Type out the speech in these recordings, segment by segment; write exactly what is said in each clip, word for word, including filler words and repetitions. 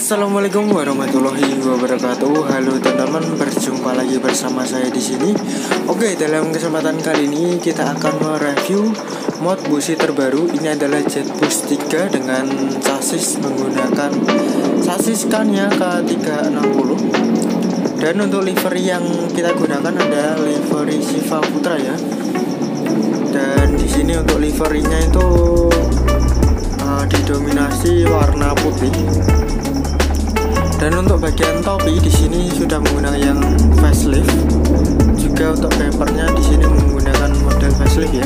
Assalamualaikum warahmatullahi wabarakatuh. Halo teman-teman, berjumpa lagi bersama saya di sini. Oke, dalam kesempatan kali ini kita akan mereview mod busi terbaru. Ini adalah Jetbus tiga dengan chassis menggunakan chassis Scania K tiga enam nol. Dan untuk livery yang kita gunakan ada livery Siva Putra ya. Dan di sini untuk liverynya itu uh, didominasi warna putih. Dan untuk bagian topi di sini sudah menggunakan yang facelift. Juga untuk bumpernya di sini menggunakan model facelift ya.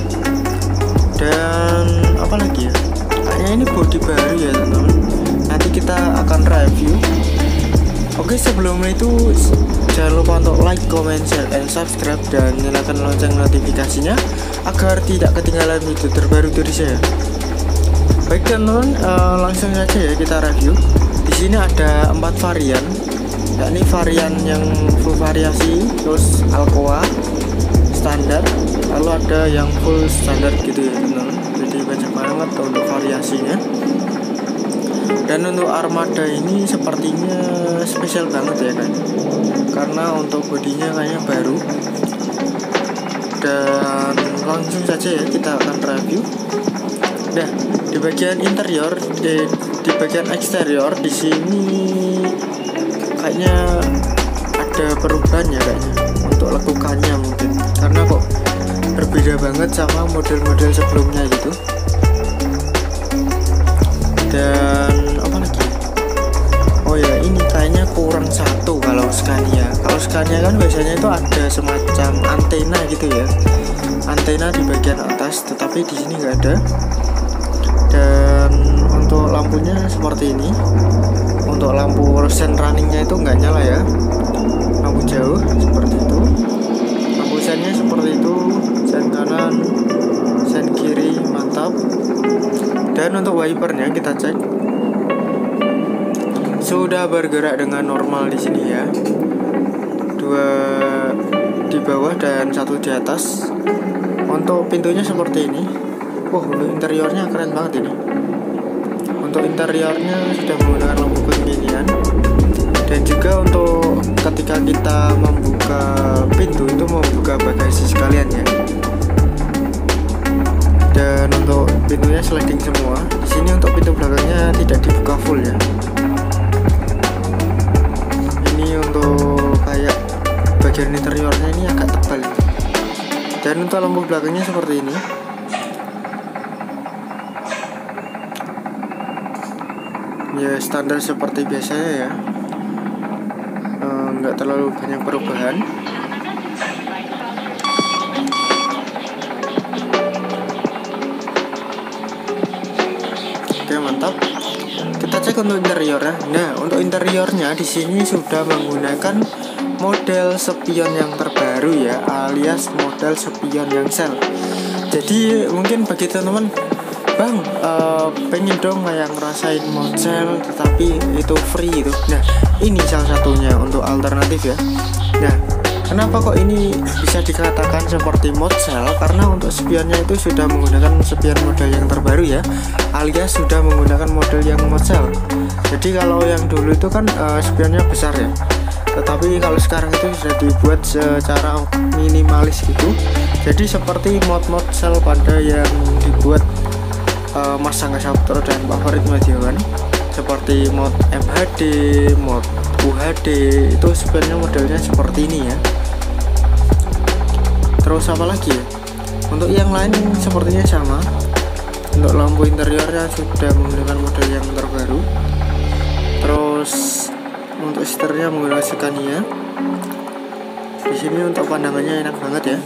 Dan apa lagi ya? Kayaknya ini bodi baru ya teman-teman. Nanti kita akan review. Oke, sebelum itu jangan lupa untuk like, comment, share, and subscribe, dan nyalakan lonceng notifikasinya agar tidak ketinggalan video terbaru dari saya. Baik teman-teman, uh, langsung saja ya kita review. Di sini ada empat varian, yakni varian yang full variasi, terus Alcoa standar, lalu ada yang full standar gitu ya teman-teman. Jadi banyak banget untuk variasinya. Dan untuk armada ini sepertinya spesial banget ya kan, karena untuk bodinya kayaknya baru. Dan langsung saja ya kita akan review. Nah, di bagian interior, di, di bagian eksterior di sini kayaknya ada perubahan ya kayaknya untuk lekukannya mungkin, karena kok berbeda banget sama model-model sebelumnya gitu. Dan apa lagi? Oh ya, ini kayaknya kurang satu kalau Scania. Kalau Scania kan biasanya itu ada semacam antena gitu ya, antena di bagian atas, tetapi di sini nggak ada. Dan untuk lampunya seperti ini. Untuk lampu sen runningnya itu nggak nyala ya, lampu jauh seperti itu. Lampu sennya seperti itu, sen kanan, sen kiri, mantap. Dan untuk wipernya kita cek, sudah bergerak dengan normal di sini ya. Dua di bawah dan satu di atas. Untuk pintunya seperti ini. Wah, untuk interiornya keren banget ini. Untuk interiornya sudah menggunakan lampu kekinian. Dan juga untuk ketika kita membuka pintu itu membuka bagasi sekalian ya. Dan untuk pintunya sliding semua. Di sini untuk pintu belakangnya tidak dibuka full ya. Ini untuk kayak bagian interiornya ini agak tebal. Dan untuk lampu belakangnya seperti ini. Ya standar seperti biasanya ya, e, nggak terlalu banyak perubahan. Oke, mantap. Kita cek untuk interiornya. Nah, untuk interiornya di sini sudah menggunakan model spion yang terbaru ya, alias model spion yang sel. Jadi mungkin bagi teman-teman, Bang, uh, pengen dong kayak ngerasain mod cell tetapi itu free itu. Nah, ini salah satunya untuk alternatif ya. Nah, kenapa kok ini bisa dikatakan seperti mod cell? Karena untuk spionnya itu sudah menggunakan spion model yang terbaru ya, alias sudah menggunakan model yang mod cell. Jadi kalau yang dulu itu kan uh, spionnya besar ya, tetapi kalau sekarang itu sudah dibuat secara minimalis gitu. Jadi seperti mod-mod cell pada yang dibuat Uh, Mas Angga Saputro dan Pak Farid Madiawan, seperti mod M H D, mod U H D, itu sebenarnya modelnya seperti ini ya. Terus apa lagi ya? Untuk yang lain sepertinya sama. Untuk lampu interiornya sudah menggunakan model yang terbaru. Terus untuk setirnya menggunakan Scania. Di sini untuk pandangannya enak banget ya.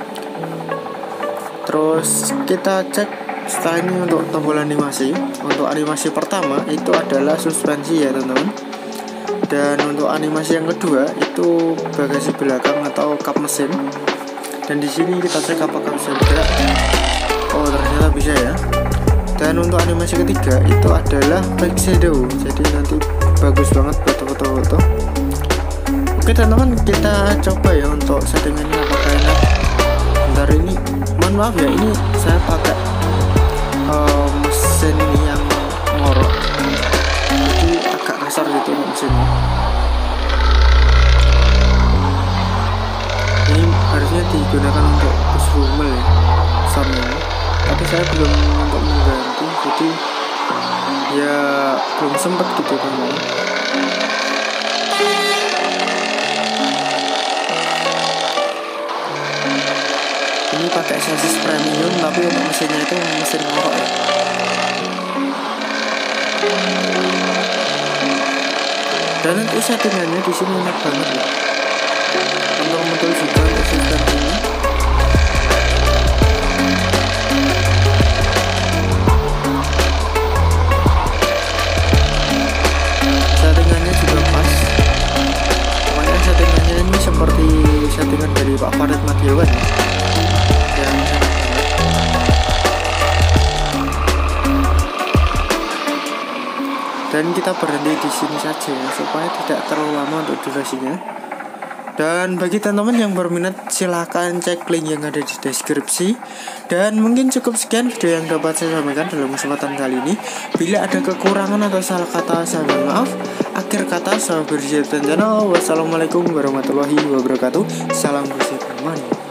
Terus kita cek setelah ini untuk tombol animasi. Untuk animasi pertama itu adalah suspensi ya teman-teman. Dan untuk animasi yang kedua itu bagasi belakang atau kap mesin. Dan di sini kita cek apakah bisa bergerak. Oh, ternyata bisa ya. Dan untuk animasi ketiga itu adalah back shadow. Jadi nanti bagus banget buat foto-foto. Oke teman-teman, kita coba ya untuk settingannya apakah enak. Bentar, ini mohon maaf ya, ini saya pakai Uh, mesin ini yang ngorok, jadi agak kasar gitu mesinnya. Ini harusnya digunakan untuk bus rumel ya soundnya, tapi saya belum untuk mengganti, jadi ya belum sempat gitu teman. Ini pakai chassis premium tapi untuk mesinnya itu mesin ngorok ya. Dan nanti settingannya di sini enak banget ya. Untuk betul juga untuk sistem ini. Settingannya juga pas. Pokoknya settingannya ini seperti settingan dari Pak Farid Madiawan ya. Yang dan kita berhenti di sini saja ya, supaya tidak terlalu lama untuk durasinya. Dan bagi teman-teman yang berminat silahkan cek link yang ada di deskripsi. Dan mungkin cukup sekian video yang dapat saya sampaikan dalam kesempatan kali ini. Bila ada kekurangan atau salah kata saya mohon maaf. Akhir kata saya bersih dan channel. Wassalamualaikum warahmatullahi wabarakatuh. Salam bersih teman.